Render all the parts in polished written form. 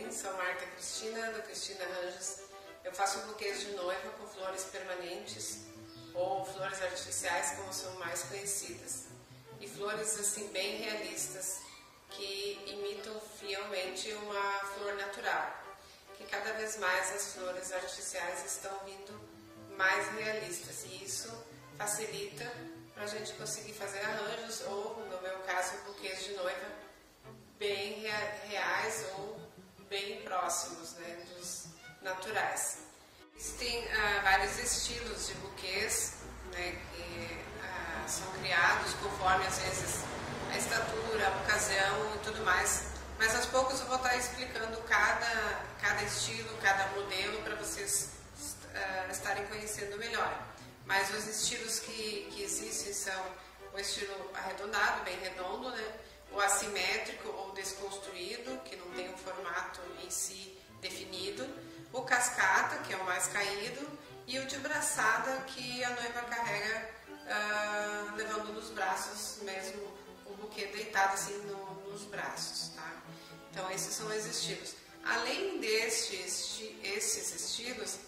sou Marta Cristina, da Cristina Arranjos. Eu faço buquês de noiva com flores permanentes ou flores artificiais, como são mais conhecidas. E flores assim bem realistas, que imitam fielmente uma flor natural. Que cada vez mais as flores artificiais estão vindo mais realistas e isso facilita para a gente conseguir fazer arranjos ou, no meu caso, buquês de noiva bem reais ou bem próximos, né, dos naturais. Existem vários estilos de buquês, né, que são criados conforme às vezes a estatura, a ocasião e tudo mais, mas aos poucos eu vou estar explicando cada estilo, cada modelo para vocês estarem conhecendo melhor. Mas os estilos que existem são o estilo arredondado, bem redondo, né? O assimétrico ou desconstruído, que não tem um formato em si definido, o cascata, que é o mais caído, e o de braçada, que a noiva carrega levando nos braços mesmo, o buquê deitado assim nos braços, tá? Então esses são os estilos. Além esses estilos,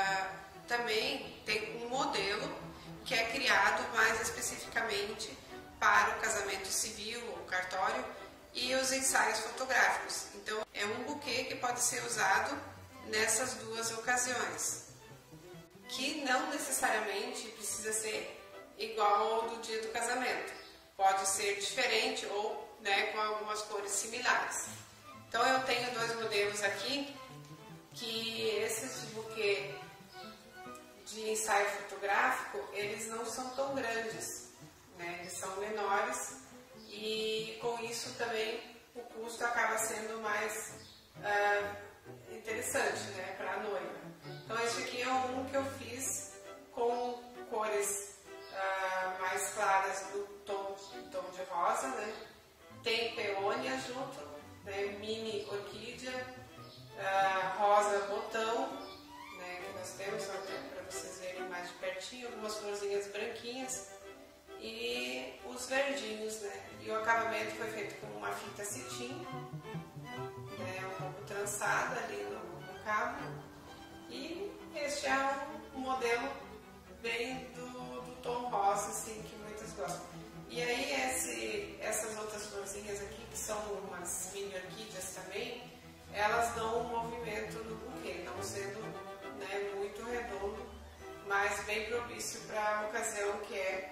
também tem um modelo que é criado mais especificamente para o casamento civil, o cartório e os ensaios fotográficos. Então é um buquê que pode ser usado nessas duas ocasiões, que não necessariamente precisa ser igual ao do dia do casamento. Pode ser diferente ou, né, com algumas cores similares. Então eu tenho dois modelos aqui, que esses de buquê de ensaio fotográfico, eles não são tão grandes, né? Eles são menores e com isso também o custo acaba sendo mais interessante, né, para a noiva. Então esse aqui é um que eu fiz com cores mais claras do tom de rosa, né? Tem peônia junto, né? Mini orquídea, rosa botão, né? Que nós temos para vocês verem mais de pertinho, algumas florzinhas branquinhas e os verdinhos, né? E o acabamento foi feito com uma fita cetim, né? Um pouco trançada ali no cabo, e este é um modelo bem do tom rosa, assim, que muitos gostam. E aí essas outras florzinhas aqui, que são umas mini orquídeas também, elas dão um movimento no buquê, não sendo, né, muito redondo, mas bem propício para a ocasião que é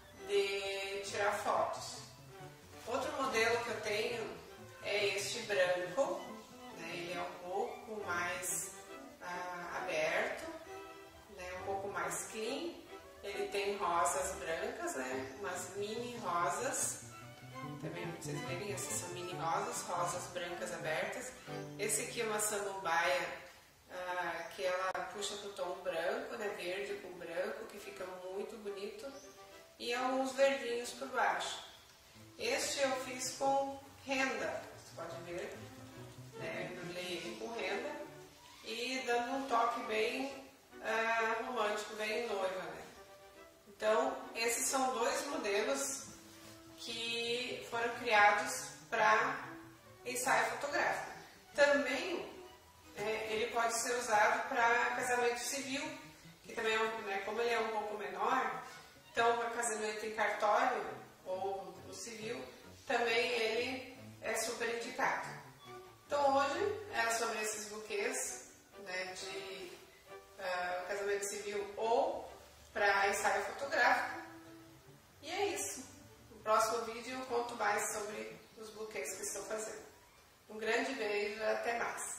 de tirar fotos. Outro modelo que eu tenho é este branco, né, ele é um pouco mais aberto, né, um pouco mais clean. Ele tem rosas brancas, né, umas mini rosas, também para vocês verem, essas são mini rosas brancas abertas. Esse aqui é uma samambaia, que ela puxa para o tom branco, né, verde com branco, que fica muito bonito, e alguns verdinhos por baixo. Este eu fiz com renda, você pode ver, né, eu embrulhei ele com renda e dando um toque bem romântico, bem noiva, né. Então, esses são dois modelos que foram criados para ensaio fotográfico. Também ele pode ser usado para casamento civil, que também, né, como ele é um pouco menor, então para casamento em cartório ou no civil, também ele é super indicado. Então hoje era sobre esses buquês, né, de casamento civil ou para ensaio fotográfico. E é isso. No próximo vídeo eu conto mais sobre os buquês que estou fazendo. Um grande beijo e até mais.